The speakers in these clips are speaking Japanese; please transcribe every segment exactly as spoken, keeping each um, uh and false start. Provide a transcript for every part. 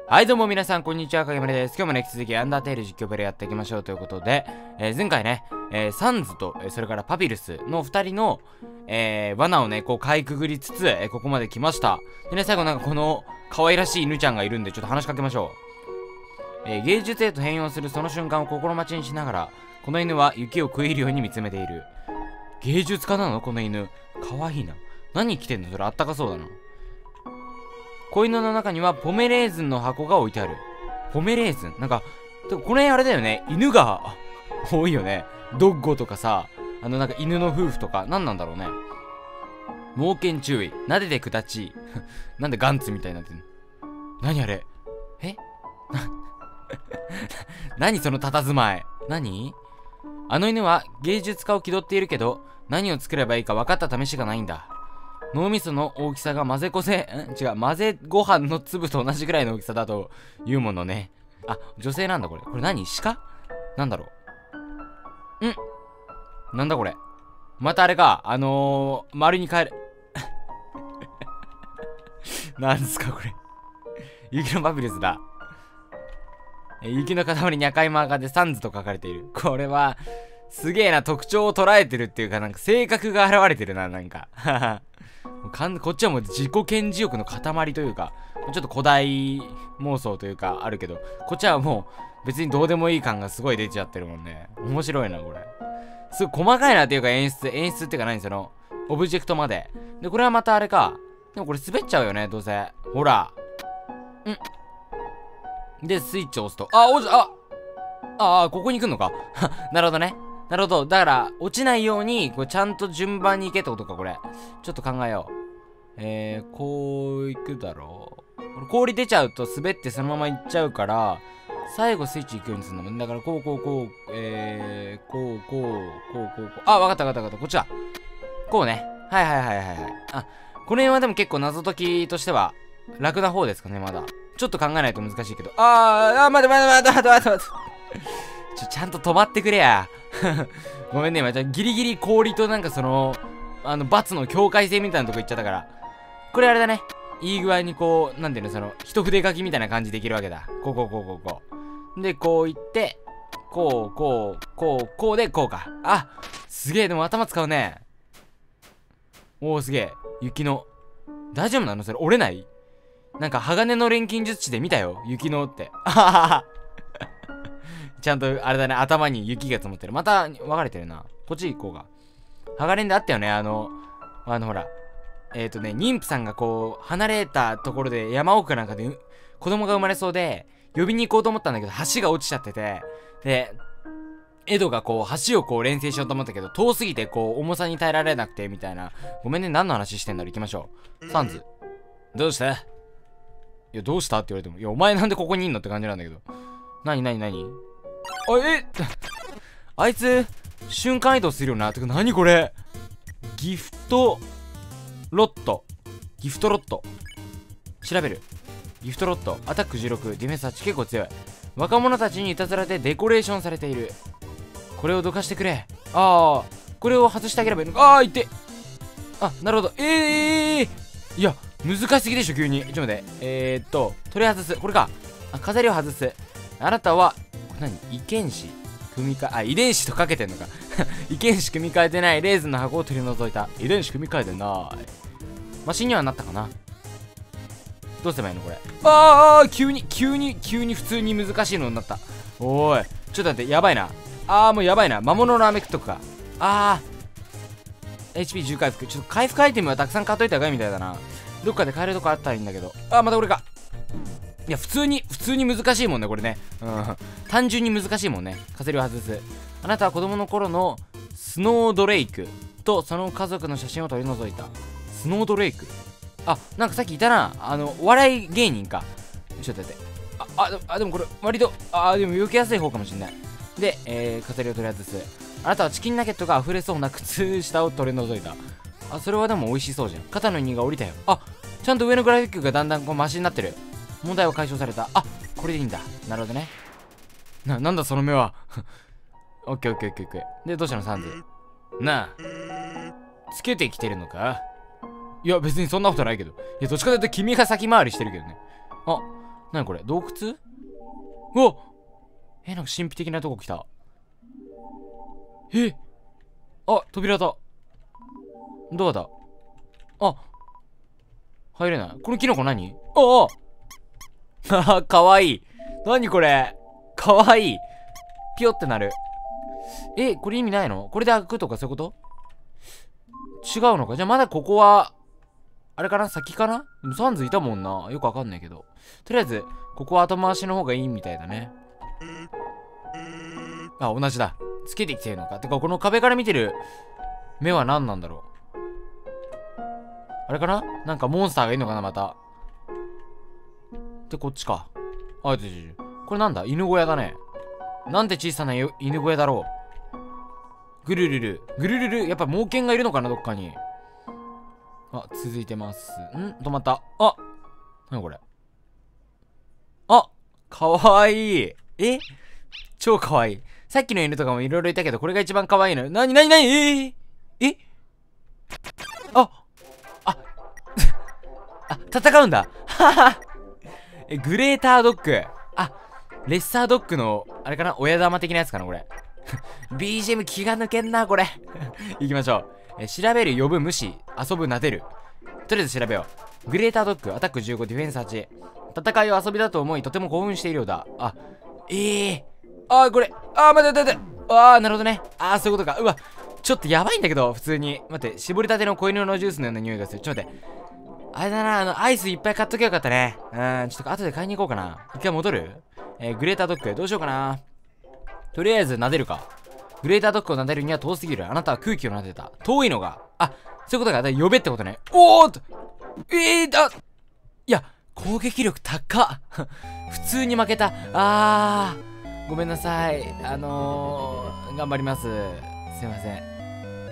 はいどうも皆さんこんにちは、影丸です。今日もね、引き続きアンダーテール実況プレイやっていきましょうということで、えー、前回ね、えー、サンズと、えー、それからパピルスのふたりの、えー、罠をね、こうかいくぐりつつ、えー、ここまで来ました。でね、最後なんかこの可愛らしい犬ちゃんがいるんで、ちょっと話しかけましょう。えー、芸術へと変容するその瞬間を心待ちにしながら、この犬は雪を食い入るように見つめている。芸術家なのこの犬。かわいいな。何着てんのそれあったかそうだな。子犬の中にはポメレーズンの箱が置いてある。ポメレーズンなんか、この辺あれだよね。犬が多いよね。ドッゴとかさ、あのなんか犬の夫婦とか、何なんだろうね。猛犬注意。撫でてくだち。なんでガンツみたいになってんの。何あれえな、何その佇まい。何あの犬は芸術家を気取っているけど、何を作ればいいか分かった試しがないんだ。脳みその大きさが混ぜこぜ、ん違う、混ぜご飯の粒と同じぐらいの大きさだというものね。あ、女性なんだこれ。これ何鹿なんだろう。んなんだこれ。またあれか。あのー、丸に変える。なんですかこれ。雪のパピルスだ。雪の塊に赤いマーカーでサンズと書かれている。これは、すげえな、特徴を捉えてるっていうか、なんか性格が現れてるな、なんか。こっちはもう自己顕示欲の塊というか、ちょっと古代妄想というかあるけど、こっちはもう別にどうでもいい感がすごい出ちゃってるもんね。面白いな、これ。すごい細かいなっていうか演出、演出っていうか何その、オブジェクトまで。で、これはまたあれか。でもこれ滑っちゃうよね、どうせ。ほら。んで、スイッチを押すと。あ、おじ、あああ、ここに来んのか。なるほどね。なるほど。だから、落ちないように、これちゃんと順番に行けってことか、これ。ちょっと考えよう。えー、こう行くだろう。これ氷出ちゃうと滑ってそのまま行っちゃうから、最後スイッチ行くようにするんだもん。だから、こう、こう、こう、えー、こう、こう、こう、こう、こう。あ、わかったわかったわかった。こっちだ。こうね。はいはいはいはいはい。あ、この辺はでも結構謎解きとしては、楽な方ですかね、まだ。ちょっと考えないと難しいけど。あー、あー、待て待て待て待て待て待て。ちょ、ちゃんと止まってくれや。ごめんね、今、じゃギリギリ氷となんかその、あの、罰の境界線みたいなとこ行っちゃったから。これあれだね。いい具合にこう、なんていうの、その、一筆書きみたいな感じできるわけだ。こうこうこうこうこう。で、こう行って、こう、こう、こう、こうで、こうか。あ、すげえ、でも頭使うね。おー、すげえ。雪の。大丈夫なのそれ折れない？なんか、鋼の錬金術師で見たよ。雪のって。あははは。ちゃんと、あれだね、頭に雪が積もってる。また、分かれてるな。こっち行こうか。鋼であったよね、あの、あの、ほら。えっとね、妊婦さんがこう、離れたところで山奥かなんかで、子供が生まれそうで、呼びに行こうと思ったんだけど、橋が落ちちゃってて、で、エドがこう、橋をこう、連成しようと思ったけど、遠すぎてこう、重さに耐えられなくて、みたいな。ごめんね、何の話してんだろ、行きましょう。サンズ。どうした？いや、どうしたって言われても、いや、お前なんでここにいんのって感じなんだけど。なになになに？あ、えあいつ、瞬間移動するよな。てか、なにこれ？ギフト、ロット。ギフトロット。調べる。ギフトロット。アタックじゅうろく。ディフェンスはち結構強い。若者たちにいたずらでデコレーションされている。これをどかしてくれ。ああ。これを外してあげればいいのか。ああ、いって。あ、なるほど。えー、えー、いや、難しすぎでしょ、急に。ちょっと待って。えーっと、取り外す。これか。あ、飾りを外す。あなたは、これ何？遺伝子組み換え、あ、遺伝子とかけてんのか。遺伝子組み換えてないレーズンの箱を取り除いた。遺伝子組み換えてない。マシンにはなったかな。どうすればいいのこれ。ああ、急に、急に、急に普通に難しいのになった。おーい。ちょっと待って、やばいな。ああ、もうやばいな。魔物の飴食っとくか。ああ。エイチピーじゅう 回復。ちょっと回復アイテムはたくさん買っといた方がいいみたいだな。どっかで買えるとこあったらいいんだけど。ああ、またこれか。いや、普通に、普通に難しいもんね、これね。うん。単純に難しいもんね。カセリを外す。あなたは子供の頃のスノードレイクとその家族の写真を取り除いた。スノードレイク。あ、なんかさっきいたな。あの、お笑い芸人か。ちょっと待って。あ、あ、あでもこれ、割と、あ、でも避けやすい方かもしれない。で、えー、カセリを取り外す。あなたはチキンナゲットが溢れそうな靴下を取り除いた。あ、それはでも美味しそうじゃん。肩の荷が下りたよ。あ、ちゃんと上のグラフィックがだんだんこうマシになってる。問題は解消された。あ、これでいいんだ。なるほどね。な、なんだその目は。オッケーオッケーオッケーオッケー。で、どうしたのサンズ。なあ。つけてきてるのか？いや、別にそんなことないけど。いや、どっちかというと君が先回りしてるけどね。あ、 なにこれ洞窟。うわえ、なんか神秘的なとこ来た。えあ、扉だ。ドアだ。あ、入れない。このキノコ何？あああかわいい。何これかわいい。ピヨってなる。え、これ意味ないの？これで開くとかそういうこと？違うのか。じゃあまだここは、あれかな？先かな？でもサンズいたもんな。よくわかんないけど。とりあえず、ここは後回しの方がいいみたいだね。あ、同じだ。つけてきてるのか。てか、この壁から見てる目は何なんだろう。あれかな？なんかモンスターがいるのかな、また。で、こっちか。あ、ちょちょちょ。これなんだ？犬小屋だね。なんて小さな犬小屋だろう。ぐるるる。ぐるるる。やっぱ猛犬がいるのかな、どっかに。あ、続いてます。ん？止まった。あ！なにこれ。あ！かわいい。え？超かわいい。さっきの犬とかもいろいろいたけど、これが一番かわいいの。なになになに？えー、えあああ、戦うんだ。ははえ、グレータードッグ。あ、レッサードッグの、あれかな？親玉的なやつかな、これ。ビージーエム 気が抜けんな、これ。行きましょう。え、調べる、呼ぶ、無視、遊ぶ、撫でる。とりあえず調べよう。グレータードッグ、アタックじゅうご、ディフェンスはち。戦いを遊びだと思い、とても興奮しているようだ。あ、ええー。あー、これ。あー、待って待って待って。あー、なるほどね。あー、そういうことか。うわ、ちょっとやばいんだけど、普通に。待って、絞りたての子犬のジュースのような匂いがする。ちょっと待って。あれだな、あの、アイスいっぱい買っときゃよかったね。うん、ちょっと後で買いに行こうかな。一回戻る？えー、グレータードッグ、どうしようかな。とりあえず、撫でるか。グレータードッグを撫でるには遠すぎる。あなたは空気を撫でた。遠いのが。あ、そういうことか。だから呼べってことね。おーっと。えーだ。いや、攻撃力高っ。普通に負けた。あー。ごめんなさい。あのー、頑張ります。すいません。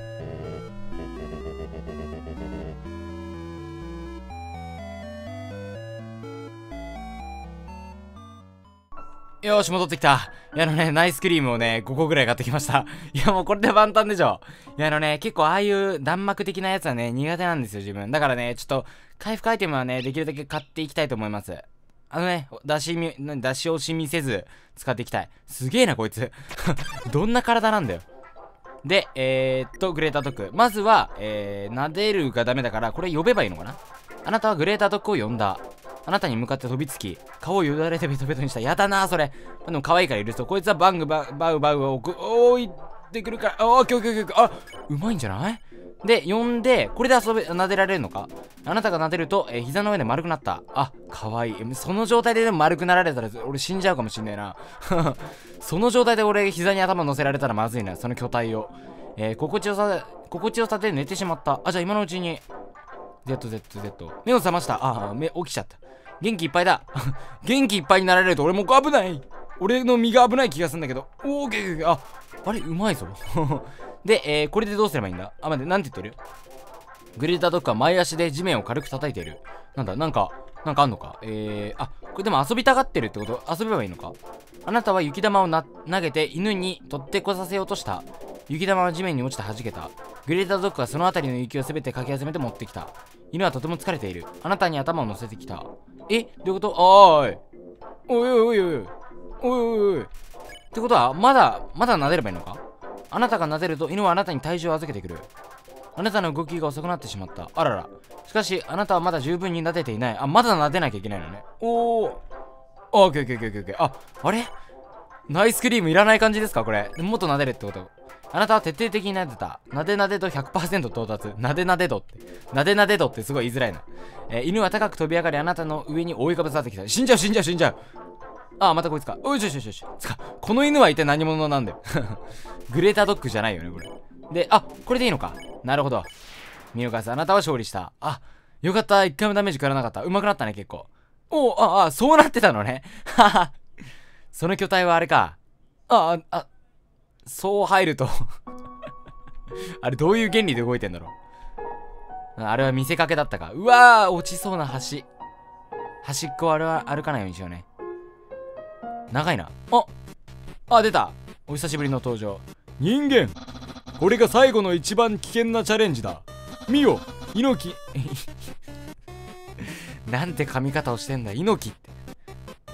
よーし、戻ってきた。いや、あのね、ナイスクリームをね、ごこぐらい買ってきました。いや、もうこれで万端でしょ。いや、あのね、結構ああいう弾幕的なやつはね、苦手なんですよ、自分。だからね、ちょっと、回復アイテムはね、できるだけ買っていきたいと思います。あのね、出しみ、出し惜しみせず、使っていきたい。すげえな、こいつ。どんな体なんだよ。で、えー、っと、グレータードッグ。まずは、えー、撫でるがダメだから、これ呼べばいいのかな？あなたはグレータードッグを呼んだ。あなたに向かって飛びつき、顔をよだれでベトベトにした。やだな、それ。でも可愛いから許すと。こいつはバングババウバウを置く。おーいってくるから。あー、オッケーオッケーオッケー。あ、うまいんじゃない？で、呼んで、これで遊べ、撫でられるのか？あなたが撫でると、えー、膝の上で丸くなった。あ、可愛い。その状態ででも丸くなられたら、俺死んじゃうかもしんないな。その状態で俺、膝に頭乗せられたらまずいな、その巨体を。えー、心地よさ、心地よさで寝てしまった。あ、じゃあ今のうちに。ゼットゼットゼット。目を覚ました。ああ、目起きちゃった。元気いっぱいだ。元気いっぱいになられると俺も危ない。俺の身が危ない気がするんだけど。おー、けけあ、あれ、うまいぞ。で、えー、これでどうすればいいんだ？あ、待って、なんて言ってる？グレータードッグは前足で地面を軽く叩いている。なんだ、なんか、なんかあんのか？えー、あ、これでも遊びたがってるってこと？遊べばいいのか？あなたは雪玉をな投げて犬に取ってこさせようとした。雪玉は地面に落ちて弾けた。グレータードッグはその辺りの雪をすべてかき集めて持ってきた。犬はとても疲れている。あなたに頭を乗せてきた。え？どういうこと？おーい。おいおいおいおい。おいおいおい。ってことは、まだ、まだ撫でればいいのか？あなたが撫でると犬はあなたに体重を預けてくる。あなたの動きが遅くなってしまった。あらら。しかし、あなたはまだ十分に撫でていない。あ、まだ撫でなきゃいけないのね。おー。あ、オッケーオッケーオッケーオッケー。あ、あれ？ナイスクリームいらない感じですかこれ。もっと撫でるってこと？あなたは徹底的に撫でた。撫で撫で度 ひゃくパーセント 到達。撫で撫で度って。撫で撫で度ってすごい言いづらいな。えー、犬は高く飛び上がりあなたの上に覆いかぶさってきた。死んじゃう死んじゃう死んじゃう。ああ、またこいつか。おいしょしょしょしょ。つか、この犬は一体何者なんだよ。グレータードッグじゃないよね、これ。で、あ、これでいいのか。なるほど。見逃す。あなたは勝利した。あ、よかった。一回もダメージ食らわなかった。うまくなったね、結構。おお、ああ、そうなってたのね。はは。その巨体はあれか。ああ、あ、そう入ると。あれ、どういう原理で動いてんだろう。あれは見せかけだったか。うわー、落ちそうな橋。端っこをあれは歩かないようにしようね。長いな。ああ、出た。お久しぶりの登場。人間、これが最後の一番危険なチャレンジだ。見よ、猪木。なんて噛み方をしてんだ、猪木って。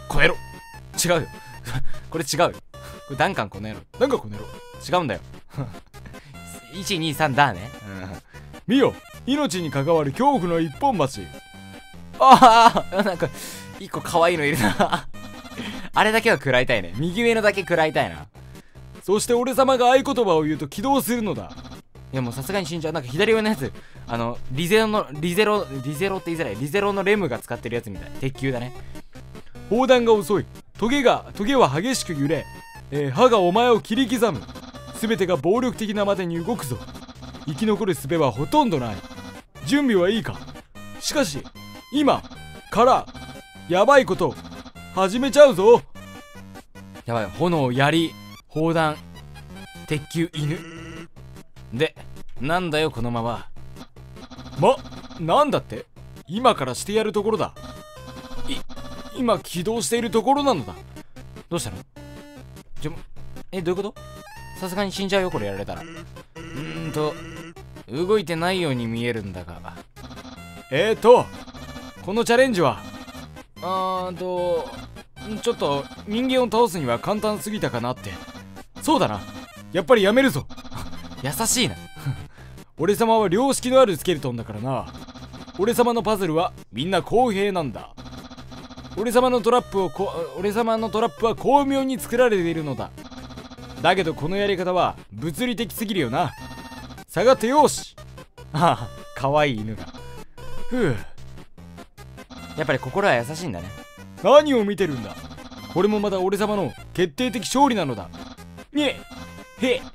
この野郎。違うよ。これ違うよ。これダンカンこの野郎。ダンカンこの野郎。違うんだよ。いち、に、さんだね。うん。 見よ、命に関わる恐怖の一本橋。 ああ、なんか、一個可愛いのいるな。あれだけは食らいたいね。右上のだけ食らいたいな。 そして俺様が合言葉を言うと起動するのだ。 いやもうさすがに死んじゃう。なんか左上のやつ、あの、リゼロの、リゼロ、リゼロって言いづらい。リゼロのレムが使ってるやつみたい。鉄球だね。 砲弾が遅い。トゲが、トゲは激しく揺れ、えー、歯がお前を切り刻む。すべてが暴力的なまでに動くぞ。生き残る術はほとんどない。準備はいいか。しかし、今、から、やばいこと、始めちゃうぞ。 やばい。炎、槍、砲弾、鉄球、犬。で、なんだよこのまま。 ま、なんだって？今からしてやるところだ。い、今起動しているところなのだ。 どうしたの？ちょ、え、どういうこと？さすがに死んじゃうよこれやられたら。うーんと、動いてないように見えるんだが。 えーと、このチャレンジは、 あーと、 ちょっと人間を倒すには簡単すぎたかなって。そうだな。やっぱりやめるぞ。 優しいな。 俺様は良識のあるスケルトンだからな。俺様のパズルはみんな公平なんだ。俺様のトラップをこ俺様のトラップは巧妙に作られているのだ。だけどこのやり方は物理的すぎるよな。下がってよし。 ああ、かわいい犬が。 ふう。 やっぱり心は優しいんだね。 何を見てるんだ。これもまた俺様の決定的勝利なのだ。にえへ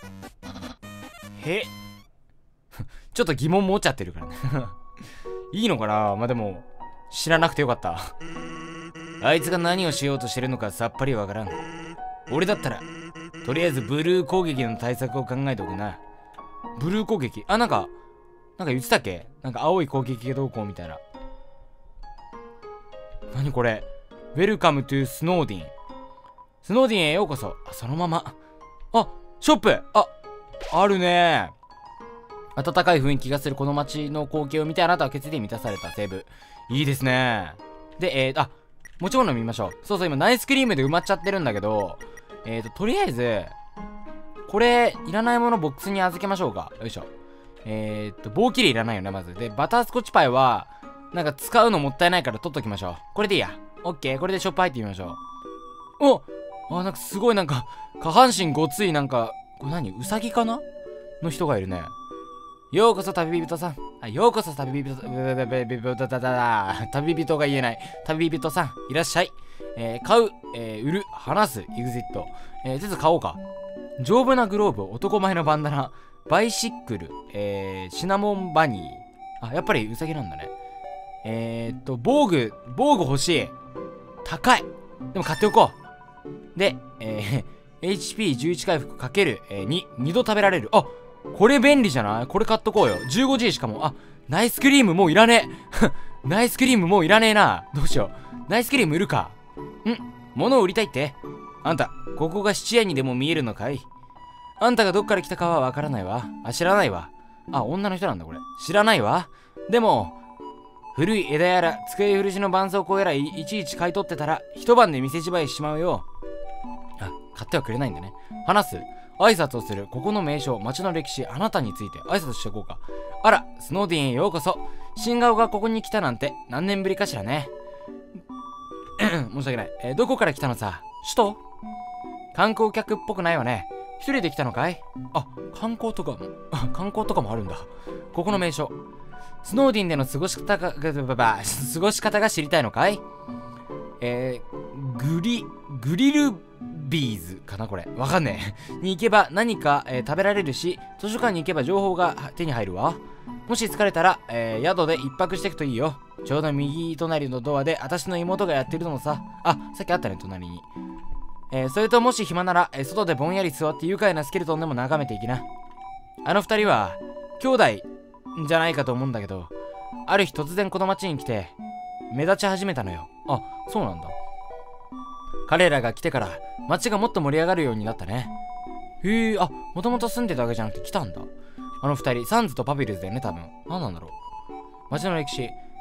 へちょっと疑問持っちゃってるからね。いいのかな。まあでも知らなくてよかった。あいつが何をしようとしてるのかさっぱりわからん。俺だったらとりあえずブルー攻撃の対策を考えておくな。ブルー攻撃、あ、なんかなんか言ってたっけ。なんか青い攻撃がどうこうみたいな。何これ。ウェルカムトゥスノーディン。スノーディンへようこそ。あ、そのまま。あ、ショップ。あ、あるね。暖かい雰囲気がするこの街の光景を見てあなたは決意で満たされた。セーブ。いいですね。で、えー、あ、持ち物見ましょう。そうそう、今ナイスクリームで埋まっちゃってるんだけど、えーと、とりあえず、これ、いらないものボックスに預けましょうか。よいしょ。えーと、棒切れいらないよね、まず。で、バタースコッチパイは、なんか使うのもったいないから取っときましょう。これでいいや。オッケー。これでショップ入ってみましょう。おあ、なんかすごいなんか、下半身ごついなんか、これ何ウサギかなの人がいるね。ようこそ旅人さん。あ、ようこそ旅人、旅人が言えない。旅人さん、いらっしゃい。えー、買う、えー、売る、話す、エグジット。えー、とりあえず買おうか。丈夫なグローブ、男前のバンダナ、バイシックル、えー、シナモンバニー。あ、やっぱりウサギなんだね。えーっと、防具、防具欲しい。高い。でも買っておこう。で、えー、エイチピーじゅういち 回復かける、えー、に、にど食べられる。あ、これ便利じゃない？これ買っとこうよ。じゅうごジー しかも。あ、ナイスクリームもういらねえ。ナイスクリームもういらねえな。どうしよう。ナイスクリーム売るか。ん？物を売りたいって？あんた、ここが質屋にでも見えるのかい？あんたがどっから来たかはわからないわ。あ、知らないわ。あ、女の人なんだこれ。知らないわ。でも、古い枝やら机古しの絆創膏やら い, いちいち買い取ってたら一晩で店じまいししまうよ。あ、買ってはくれないんだね。話す、挨拶をする、ここの名称、街の歴史、あなたについて挨拶しておこうか。あら、スノーディンへようこそ。新顔がここに来たなんて何年ぶりかしらね。申し訳ない、えー、どこから来たのさ。首都？観光客っぽくないわね。一人で来たのかい？あ、観光とかも観光とかもあるんだ。ここの名所、スノーディンでの過ごし方が、過ごし方が知りたいのかい？えー、グリ、グリルビーズかなこれ。わかんねえ。に行けば何か、えー、食べられるし、図書館に行けば情報が手に入るわ。もし疲れたら、えー、宿で一泊していくといいよ。ちょうど右隣のドアで私の妹がやってるのさ。あ、さっきあったね、隣に。えー、それともし暇なら、えー、外でぼんやり座って愉快なスケルトンでも眺めていきな。あの二人は、兄弟、じゃないかと思うんだけど、ある日突然この町に来て目立ち始めたのよ。あ、そうなんだ。彼らが来てから町がもっと盛り上がるようになったね。へえ、あ、もともと住んでたわけじゃなくて来たんだ。あの二人、サンズとパピルズだよね、多分。何なんだろう。町の歴史、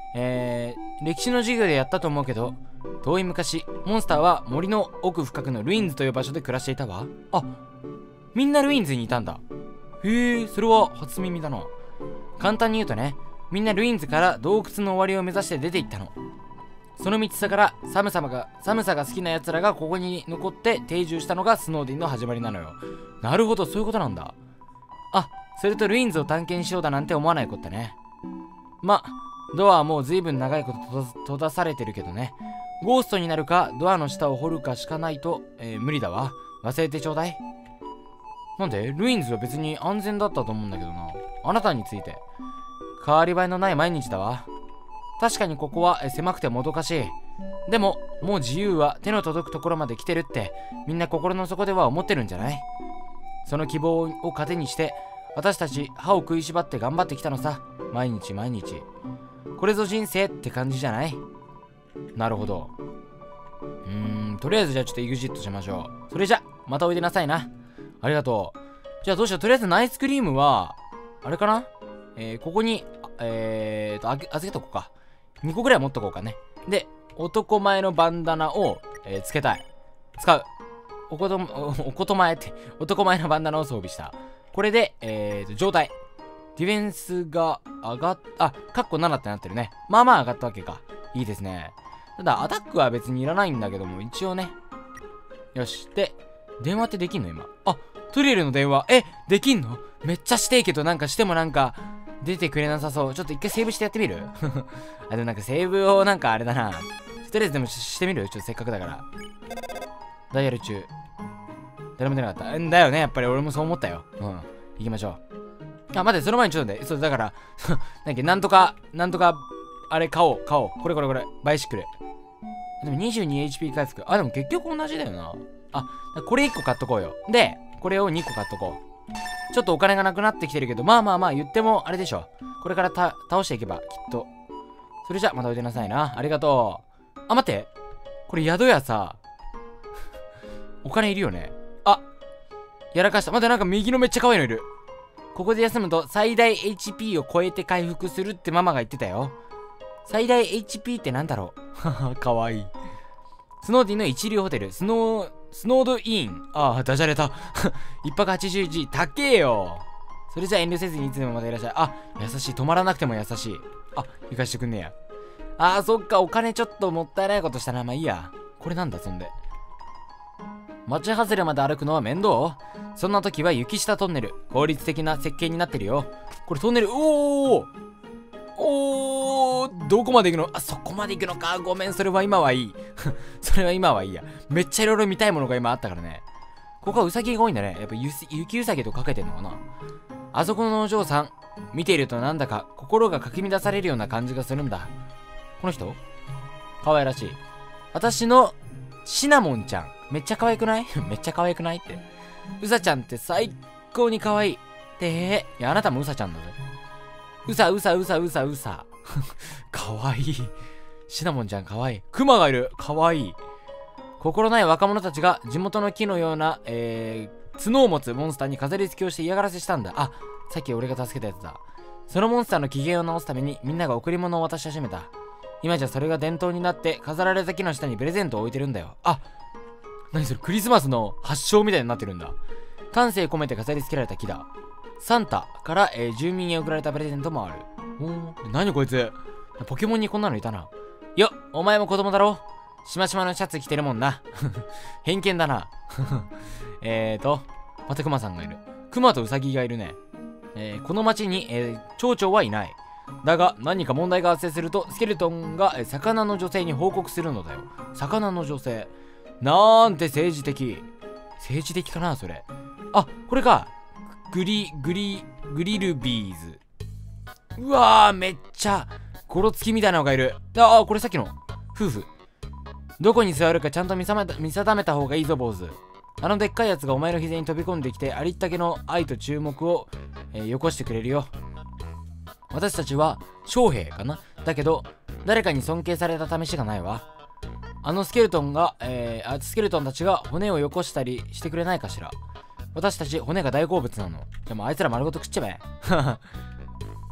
えー、歴史の授業でやったと思うけど、遠い昔モンスターは森の奥深くのルインズという場所で暮らしていたわ。あ、みんなルインズにいたんだ。へえ、それは初耳だな。簡単に言うとね、みんなルインズから洞窟の終わりを目指して出て行ったの。その道さから寒さが寒さが好きな奴らがここに残って定住したのがスノーディンの始まりなのよ。なるほど、そういうことなんだ。あ、それとルインズを探検しようだなんて思わないことだね。ま、ドアはもう随分長いこと閉ざ閉ざされてるけどね。ゴーストになるかドアの下を掘るかしかないと、えー、無理だわ。忘れてちょうだい。なんでルインズは別に安全だったと思うんだけどな。あなたについて変わり映えのない毎日だわ。確かにここはえ狭くてもどかしい。でももう自由は手の届くところまで来てるってみんな心の底では思ってるんじゃない？その希望を糧にして私たち歯を食いしばって頑張ってきたのさ。毎日毎日。これぞ人生って感じじゃない？なるほど。うーん、とりあえずじゃあちょっとエグジットしましょう。それじゃまたおいでなさいな。ありがとう。じゃあどうしよう。とりあえずナイスクリームはあれかな、えー、ここにえーとあげ預けとこうか。にこぐらい持っとこうかね。で男前のバンダナを、えー、つけたい。使う。おことおおこと前って男前のバンダナを装備した。これでえーと状態ディフェンスが上がっあカッコななってなってるね。まあまあ上がったわけか。いいですね。ただアタックは別にいらないんだけども、一応ね。よし。で電話ってできんの今？あ、トリエルの電話。え、できんの？めっちゃしていけど、なんかしてもなんか出てくれなさそう。ちょっと一回セーブしてやってみる？あ、でもなんかセーブをなんかあれだな。とりあえずでもしてみる？ちょっとせっかくだから。ダイヤル中。誰も出なかった。んだよね、やっぱり俺もそう思ったよ。うん。行きましょう。あ、待って、その前にちょっとね、そう、だから、なんか、なんとか、なんとか、あれ買おう、買おう。これこれこれ、バイシクル。でも にじゅうにエイチピー 回復。あ、でも結局同じだよな。あ、これいっこ買っとこうよ。で、これをにこ買っとこう。ちょっとお金がなくなってきてるけど、まあまあまあ言ってもあれでしょ。これからた倒していけば、きっと。それじゃ、またおいでなさいな。ありがとう。あ、待って。これ宿屋さ、お金いるよね。あ、やらかした。待って、なんか右のめっちゃ可愛いのいる。ここで休むと最大 エイチピー を超えて回復するってママが言ってたよ。最大 エイチピー ってなんだろう。はは、かわいい。スノーディンの一流ホテル、スノー、スノードイン。ああ、ダジャレた。一泊 はちじゅうジー、高えよ。それじゃ遠慮せずにいつでもまたいらっしゃい。あ、優しい。止まらなくても優しい。あ、行かしてくんねや。あー、そっか。お金ちょっともったいないことしたな。まあいいや。これなんだ、そんで。町外れまで歩くのは面倒？そんな時は雪下トンネル。効率的な設計になってるよ。これトンネル、おーおー、どこまで行くの？あ、そこまで行くのか。ごめん、それは今はいい。それは今はいいや。めっちゃいろいろ見たいものが今あったからね。ここはウサギが多いんだね。やっぱ雪ウサギとかけてんのかな。あそこのお嬢さん、見ているとなんだか心がかき乱されるような感じがするんだ。この人可愛らしい。私のシナモンちゃん。めっちゃ可愛くない？めっちゃ可愛くないって。ウサちゃんって最高に可愛い。てー。いや、あなたもウサちゃんだぜ。ウサウサウサウサウサ。可愛い。シナモンちゃん可愛い。クマがいる。可愛い。心ない若者たちが地元の木のような、えー、角を持つモンスターに飾り付けをして嫌がらせしたんだ。あ、さっき俺が助けたやつだ。そのモンスターの機嫌を直すためにみんなが贈り物を渡し始めた。今じゃそれが伝統になって飾られた木の下にプレゼントを置いてるんだよ。あ、何それ、クリスマスの発祥みたいになってるんだ。感性込めて飾り付けられた木だ。サンタから、えー、住民へ送られたプレゼントもある。おー、何こいつ。ポケモンにこんなのいたな。よ、お前も子供だろ。しましまのシャツ着てるもんな。偏見だな。えーと、またクマさんがいる。クマとウサギがいるね。えー、この町に、えー、町長はいない。だが何か問題が発生するとスケルトンが、えー、魚の女性に報告するのだよ。魚の女性。なんて政治的。政治的かなそれ。あ、これか。グリ、グリ、グリルビーズ。うわー、めっちゃ、ゴロつきみたいなのがいる。ああ、これさっきの。夫婦。どこに座るかちゃんと見定めた、見定めた方がいいぞ、坊主。あのでっかいやつがお前の膝に飛び込んできて、ありったけの愛と注目を、えー、よこしてくれるよ。私たちは、将兵かなだけど、誰かに尊敬された試しがないわ。あのスケルトンが、えー、スケルトンたちが骨をよこしたりしてくれないかしら。私たち骨が大好物なの。でもあいつら丸ごと食っちゃえ。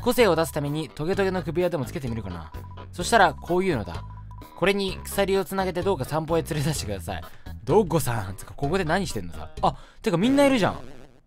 個性を出すためにトゲトゲの首輪でもつけてみるかな。そしたらこういうのだ。これに鎖をつなげてどうか散歩へ連れ出してください。どこさんつかここで何してんのさ。あ、てかみんないるじゃん。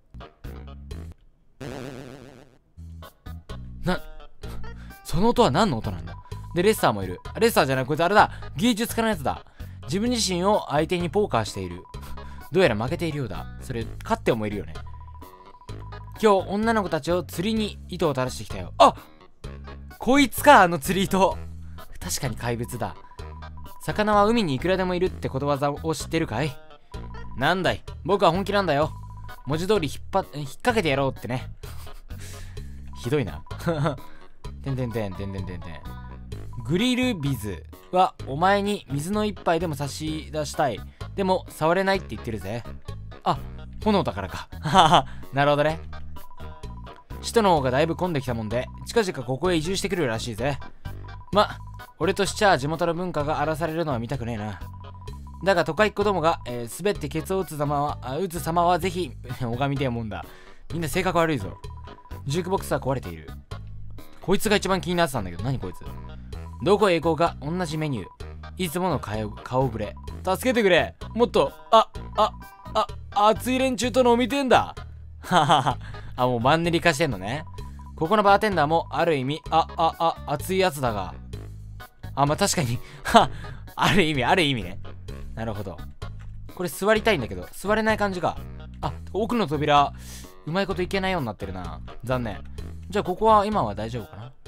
な、その音は何の音なんだ。で、レッサーもいる。レッサーじゃない、こいつあれだ。芸術家のやつだ。自分自身を相手にポーカーしている。どうやら負けているようだ。それ、勝ってもいるよね。今日、女の子たちを釣りに糸を垂らしてきたよ。あ、こいつか、あの釣り糸。確かに怪物だ。魚は海にいくらでもいるってことわざを知ってるかい？なんだい、僕は本気なんだよ。文字通り引っ張っ、引っ掛けてやろうってね。ひどいな。てんてんてんてんてんてんてん。グリルビズはお前に水の一杯でも差し出したい。でも触れないって言ってるぜ。あ、炎だからか。なるほどね。首都の方がだいぶ混んできたもんで、近々ここへ移住してくるらしいぜ。ま、俺としちゃ地元の文化が荒らされるのは見たくねえな。だが都会っ子どもが、えー、滑ってケツを打つ様は、あ打つ様はぜひ拝みてえもんだ。みんな性格悪いぞ。ジュークボックスは壊れている。こいつが一番気になってたんだけど、何こいつ。どこへ行こうか同じメニュー。いつもの顔顔ぶれ。助けてくれ。もっと、あ、あ、あ、熱い連中と飲みてんだ。ははは。あ、もうマンネリ化してんのね。ここのバーテンダーもある意味、あ、あ、あ、熱いやつだが。あ、まあ、確かに。は、ある意味、ある意味ね。なるほど。これ座りたいんだけど、座れない感じか。あ、奥の扉、うまいこといけないようになってるな。残念。じゃあ、ここは今は大丈夫かな。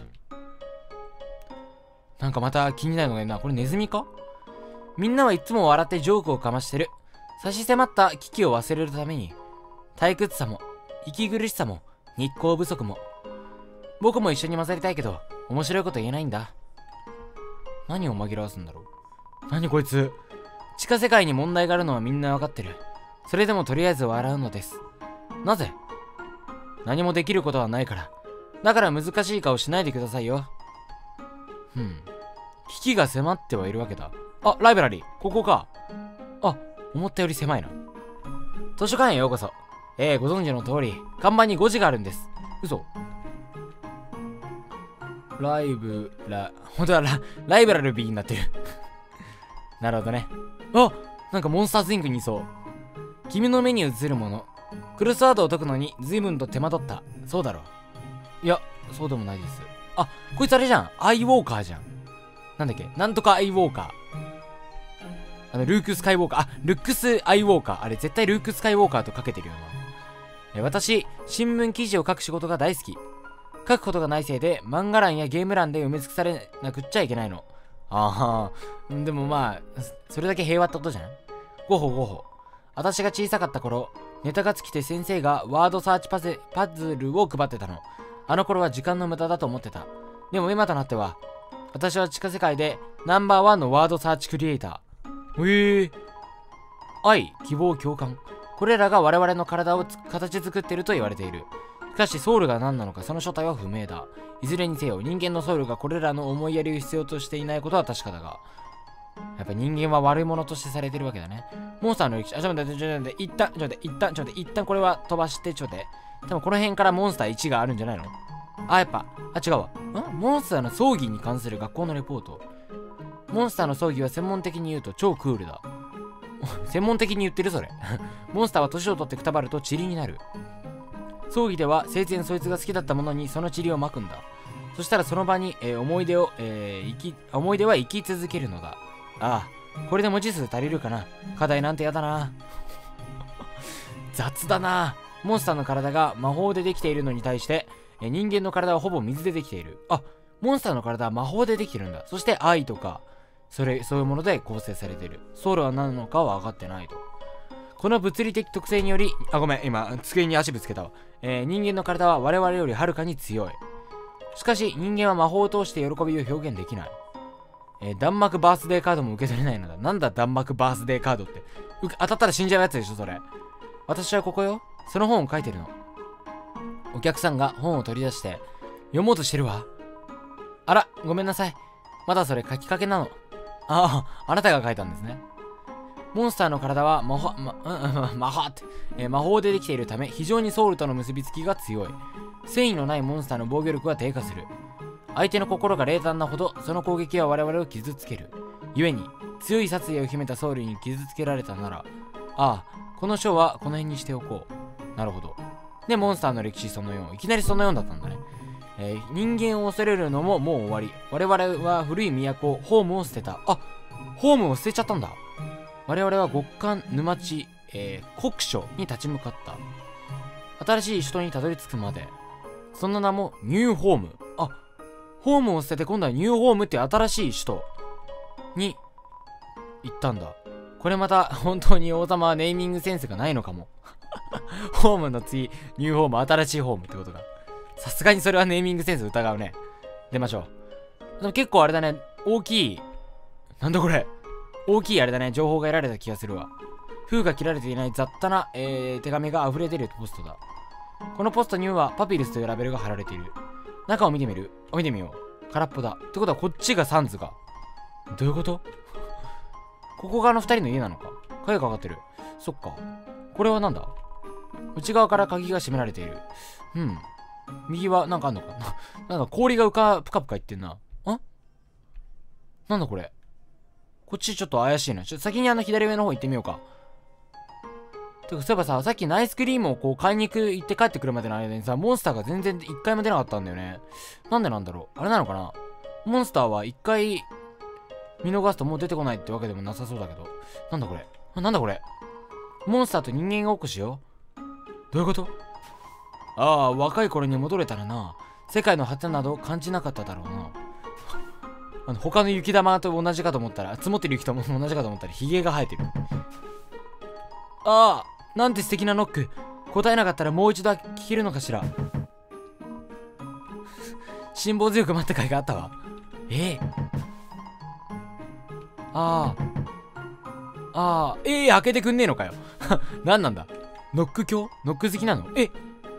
なんかまた気になるのがいるな。これネズミか？みんなはいつも笑ってジョークをかましてる。差し迫った危機を忘れるために、退屈さも、息苦しさも、日光不足も。僕も一緒に混ざりたいけど、面白いこと言えないんだ。何を紛らわすんだろう。何こいつ。地下世界に問題があるのはみんなわかってる。それでもとりあえず笑うのです。なぜ？何もできることはないから。だから難しい顔しないでくださいよ。うん。危機が迫ってはいるわけだ。あ、ライブラリー。ここか。あ、思ったより狭いな。図書館へようこそ。えー、ご存知の通り、看板にごじがあるんです。嘘。ライブラ、ほんとだ、ラ、ライブラルビーになってる。なるほどね。あ、なんかモンスターズインクにいそう。君の目に映るもの。クロスワードを解くのに随分と手間取った。そうだろう。いや、そうでもないです。あ、こいつあれじゃん。アイウォーカーじゃん。なんだっけ、なんとかアイウォーカー。あの、ルーク・スカイウォーカー。あ、ルックス・アイウォーカー。あれ、絶対ルーク・スカイウォーカーとかけてるよな。え、私、新聞記事を書く仕事が大好き。書くことがないせいで、漫画欄やゲーム欄で埋め尽くされなくっちゃいけないの。ああ、でもまあ、それだけ平和ってことじゃん。ゴホゴホ。私が小さかった頃、ネタが尽きて先生がワードサーチパズ、パズルを配ってたの。あの頃は時間の無駄だと思ってた。でも今となっては、私は地下世界でナンバーワンのワードサーチクリエイター。へえ。愛、希望、共感。これらが我々の体を形作っていると言われている。しかしソウルが何なのかその正体は不明だ。いずれにせよ人間のソウルがこれらの思いやりを必要としていないことは確かだが、やっぱ人間は悪いものとしてされてるわけだね。モンスターの歴史、あ、ちょっと待って、ちょっと待って、一旦、ちょっと待って、一旦、ちょっと待って、一旦これは飛ばして、ちょっと待って。多分この辺からモンスターいちがあるんじゃないの？あ、やっぱ、あ、違うわ。ん？モンスターの葬儀に関する学校のレポート。モンスターの葬儀は専門的に言うと超クールだ。専門的に言ってるそれ。モンスターは年を取ってくたばると塵になる。葬儀では生前そいつが好きだったものにその塵をまくんだ。そしたらその場に、えー、思い出を、えー、生き、思い出は生き続けるのだ。ああ、これで文字数足りるかな。課題なんてやだな。雑だな。モンスターの体が魔法でできているのに対して、えー、人間の体はほぼ水でできている。あ、モンスターの体は魔法でできてるんだ。そして愛とか、それ、そういうもので構成されている。ソウルは何なのかは分かってないと。この物理的特性により、あ、ごめん、今、机に足ぶつけたわ。えー、人間の体は我々よりはるかに強い。しかし、人間は魔法を通して喜びを表現できない。えー、弾幕バースデーカードも受け取れないのだ。なんだ弾幕バースデーカードって。う当たったら死んじゃうやつでしょ、それ。私はここよ。その本を書いてるの。お客さんが本を取り出して、読もうとしてるわ。あら、ごめんなさい。まだそれ書きかけなの。ああ、あなたが書いたんですね。 モンスターの体は魔法、ま、うん、魔法って、えー、魔法でできているため非常にソウルとの結びつきが強い。繊維のないモンスターの防御力は低下する。相手の心が冷淡なほどその攻撃は我々を傷つける。故に強い殺意を秘めたソウルに傷つけられたなら、ああ、この章はこの辺にしておこう。なるほど。で、モンスターの歴史そのよん。いきなりそのよんだったんだね。えー、人間を恐れるのももう終わり。我々は古い都、ホームを捨てた。あ、ホームを捨てちゃったんだ。我々は極寒沼地、えー、国書に立ち向かった。新しい首都にたどり着くまで。その名もニューホーム。あ、ホームを捨てて今度はニューホームって新しい首都に行ったんだ。これまた本当に王様はネーミングセンスがないのかも。ホームの次、ニューホーム、新しいホームってことだ。さすがにそれはネーミングセンス疑うね。出ましょう。でも結構あれだね、大きい、なんだこれ、大きいあれだね、情報が得られた気がするわ。封が切られていない雑多な、えー、手紙が溢れ出るポストだ。このポストにはパピルスというラベルが貼られている。中を見てみる？見てみよう。空っぽだ。ってことはこっちがサンズか。どういうこと？ここがあの二人の家なのか。鍵がかかってる。そっか。これはなんだ？内側から鍵が閉められている。うん。右はなんかあんのかな。なんか氷がうか、ぷかぷかいってんな。あ？なんだこれ。こっちちょっと怪しいな。ちょっと先にあの左上の方行ってみようか。てか、そういえばさ、さっきナイスクリームをこう買いに行く、行って帰ってくるまでの間にさ、モンスターが全然一回も出なかったんだよね。なんでなんだろう。あれなのかな。モンスターは一回見逃すともう出てこないってわけでもなさそうだけど。なんだこれ。あ、なんだこれ。モンスターと人間が起こしよう。どういうこと？ああ、若い頃に戻れたらな。世界の果てなど感じなかっただろうな。あの他の雪玉と同じかと思ったら、積もってる雪と同じかと思ったらヒゲが生えてる。ああ、なんて素敵なノック。答えなかったらもう一度聞けるのかしら。辛抱強く待った甲斐があったわ。ええ。ああ。ああ、ええ、開けてくんねえのかよ。何なんだ。ノック教？ノック好きなの？え、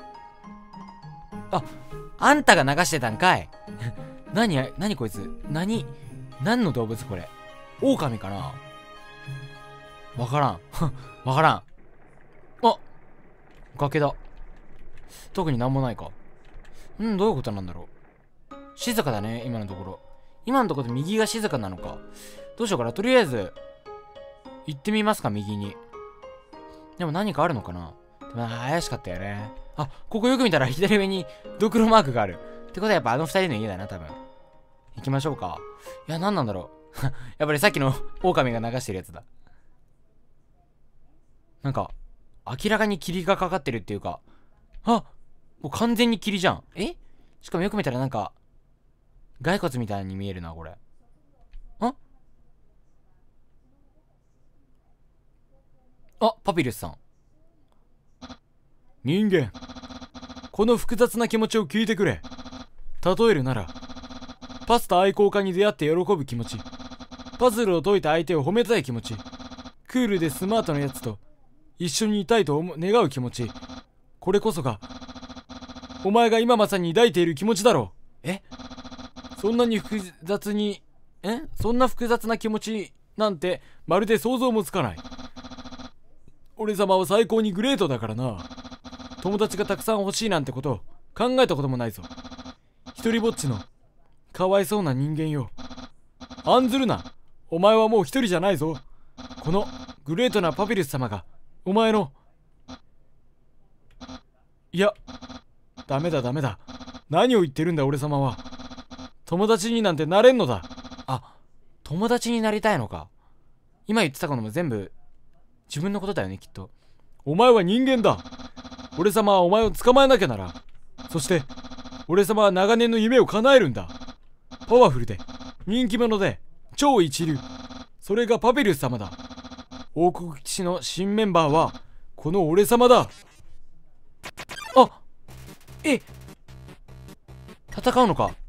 あ、あんたが流してたんかい。何や、何こいつ。何、何の動物これ。狼かな？わからん。わからん。あ、崖だ。特になんもないか。うん、どういうことなんだろう。静かだね、今のところ。今のところで右が静かなのか。どうしようかな。とりあえず、行ってみますか、右に。でも何かあるのかな。でも怪しかったよね。あ、ここよく見たら左上にドクロマークがある。ってことはやっぱあの二人の家だな、多分。行きましょうか。いや、何なんだろう。やっぱりさっきの狼が流してるやつだ。なんか、明らかに霧がかかってるっていうか、あ、もう完全に霧じゃん。え？しかもよく見たらなんか、骸骨みたいに見えるな、これ。あ？あ、パピルスさん。 人間、この複雑な気持ちを聞いてくれ。例えるなら、パスタ愛好家に出会って喜ぶ気持ち、パズルを解いた相手を褒めたい気持ち、クールでスマートなやつと一緒にいたいと思願う気持ち、これこそがお前が今まさに抱いている気持ちだろう。え？そんなに複雑にえそんな複雑な気持ちなんてまるで想像もつかない。俺様は最高にグレートだからな。友達がたくさん欲しいなんてこと考えたこともないぞ。一人ぼっちのかわいそうな人間よ。案ずるな。お前はもう一人じゃないぞ。このグレートなパピルス様がお前の、いや、ダメだダメだ。何を言ってるんだ俺様は。友達になんてなれんのだ。 あ、友達になりたいのか。今言ってたことも全部自分のことだよね、きっと。 お前は人間だ。俺様はお前を捕まえなきゃなら。そして俺様は長年の夢を叶えるんだ。パワフルで人気者で超一流、それがパピルス様だ。王国騎士の新メンバーはこの俺様だ。 あ、え、戦うのか。